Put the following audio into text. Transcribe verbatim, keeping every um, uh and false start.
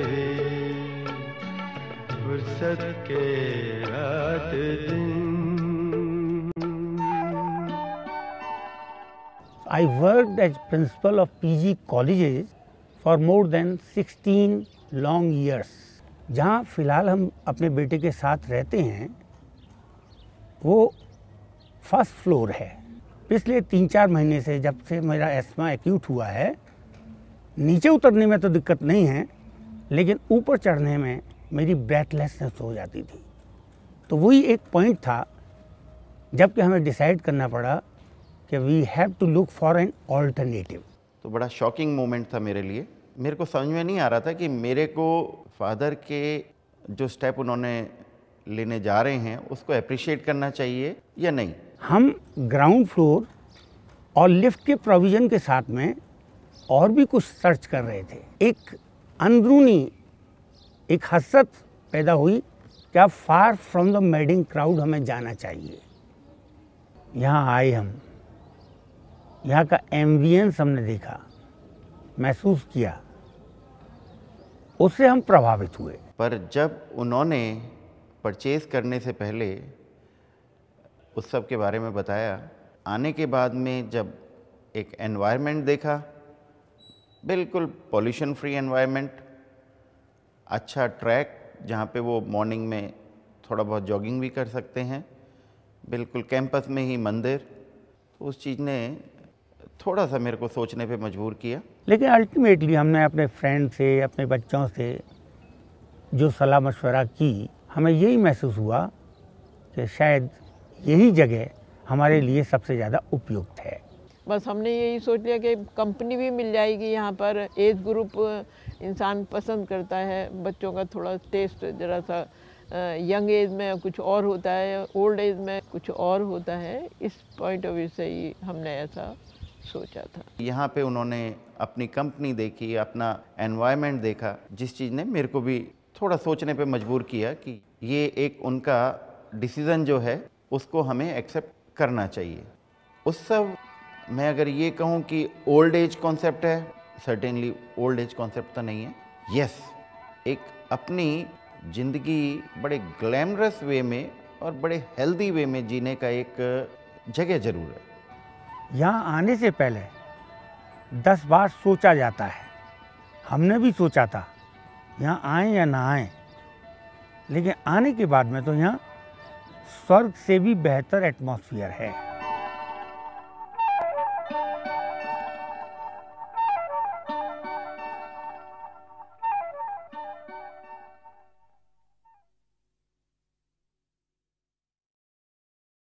वे फुर्सत के रात दिन। I worked as principal of P G colleges for more than sixteen long years. जहाँ फ़िलहाल हम अपने बेटे के साथ रहते हैं वो फर्स्ट फ्लोर है। पिछले तीन चार महीने से जब से मेरा एस्मा एक्यूट हुआ है, नीचे उतरने में तो दिक्कत नहीं है, लेकिन ऊपर चढ़ने में मेरी ब्रेथलेसनेस हो जाती थी। तो वही एक पॉइंट था जबकि हमें डिसाइड करना पड़ा कि we have to look for an alternative. तो बड़ा शॉकिंग मोमेंट था मेरे लिए। मेरे को समझ में नहीं आ रहा था कि मेरे को फादर के जो स्टेप उन्होंने लेने जा रहे हैं उसको अप्रिशिएट करना चाहिए या नहीं। हम ग्राउंड फ्लोर और लिफ्ट के प्रोविज़न के साथ में और भी कुछ सर्च कर रहे थे। एक अंदरूनी एक हसरत पैदा हुई कि अब far from the madding crowd हमें जाना चाहिए। यहाँ आए हम, यहाँ का एम्बियंस हमने देखा, महसूस किया, उससे हम प्रभावित हुए। पर जब उन्होंने परचेज़ करने से पहले उस सब के बारे में बताया, आने के बाद में जब एक एनवायरनमेंट देखा, बिल्कुल पॉल्यूशन फ्री एनवायरनमेंट, अच्छा ट्रैक जहाँ पे वो मॉर्निंग में थोड़ा बहुत जॉगिंग भी कर सकते हैं, बिल्कुल कैंपस में ही मंदिर, तो उस चीज़ ने थोड़ा सा मेरे को सोचने पे मजबूर किया। लेकिन अल्टीमेटली हमने अपने फ्रेंड से, अपने बच्चों से जो सलाह मशवरा की, हमें यही महसूस हुआ कि शायद यही जगह हमारे लिए सबसे ज़्यादा उपयुक्त है। बस हमने यही सोच लिया कि कंपनी भी मिल जाएगी यहाँ पर। एज ग्रुप इंसान पसंद करता है, बच्चों का थोड़ा टेस्ट ज़रा सा यंग एज में कुछ और होता है, ओल्ड एज में कुछ और होता है। इस पॉइंट ऑफ व्यू से ही हमने ऐसा सोचा था। यहाँ पे उन्होंने अपनी कंपनी देखी, अपना एनवायरनमेंट देखा, जिस चीज़ ने मेरे को भी थोड़ा सोचने पे मजबूर किया कि ये एक उनका डिसीज़न जो है उसको हमें एक्सेप्ट करना चाहिए। उस सब मैं अगर ये कहूँ कि ओल्ड एज कॉन्सेप्ट है, सर्टेनली ओल्ड एज कॉन्सेप्ट तो नहीं है। यस, एक अपनी ज़िंदगी बड़े ग्लैमरस वे में और बड़े हेल्दी वे में जीने का एक जगह ज़रूर है। यहाँ आने से पहले दस बार सोचा जाता है। हमने भी सोचा था यहाँ आएँ या ना आएँ, लेकिन आने के बाद में तो यहाँ स्वर्ग से भी बेहतर एटमॉस्फेयर है।